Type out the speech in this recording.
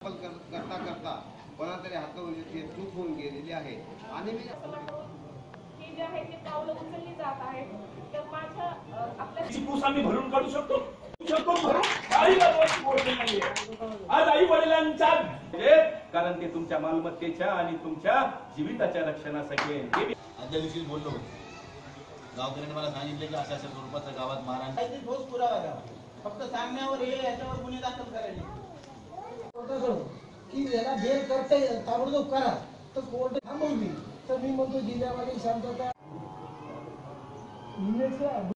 करता करता कोणातरी हातावरती ते चूक होऊन गेलेली आहे आणि मी ही जे आहे ती पावलं उचलली जात आहेत. तर माझ्या आपल्या आम्ही भरून काढू शकतो आज आई वडिलांचा कारण ते तुमच्या मालमत्तेच्या आणि तुमच्या जीविताच्या रक्षणासाठी आदल्या दिवशी बोललो गावकऱ्यांनी मला सांगितले की अशा स्वरूपाचं गावात मारहाण ठोस पुरावा द्यावा. फक्त सांगण्यावर हे याच्यावर गुन्हे दाखल करायचे की याला बेल करता ताबडतोब करा तर कोर्ट थांबवली तर मी म्हणतो जिल्ह्यामध्ये शांतता